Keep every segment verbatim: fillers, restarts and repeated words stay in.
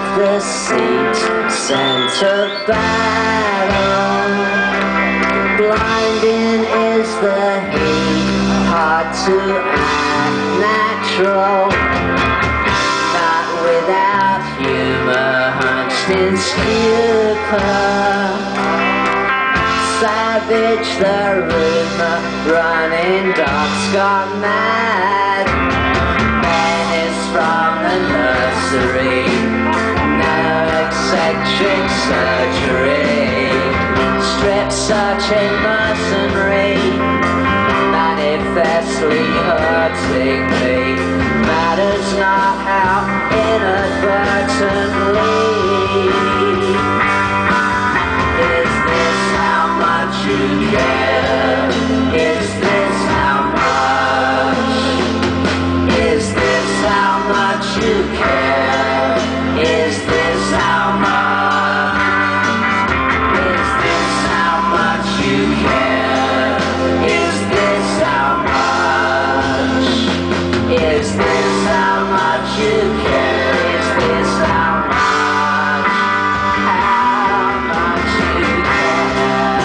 of the seat, center battle. Blinding is the heat, hard to act natural. Not without humor, hunched in stupor. Savage the rumor, running dogs got mad. Menace from the nursery, no eccentric surgery. Strip searching mercenary, manifestly hurting me. Matters not how inadvertently. Is this how much you care? Is this how much? Is this how much you care? Is this how much? Is this how much you care? Is this how much? Is this how much you care? Is this how much? How much you care?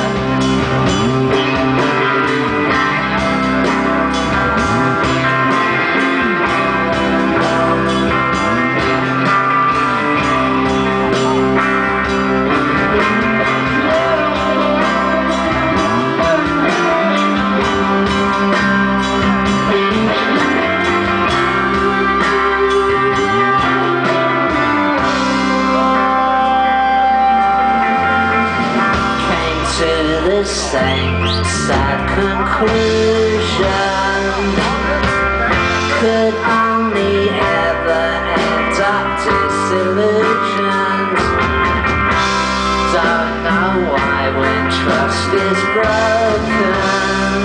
The same sad conclusion. Could only ever end up disillusioned. Don't know why when trust is broken,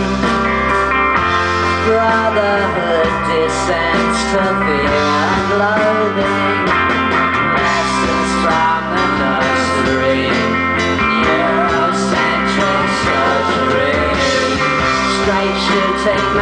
brotherhood descends to fear and loathing. Lessons from the nursery, Eurocentric surgery. Straight should take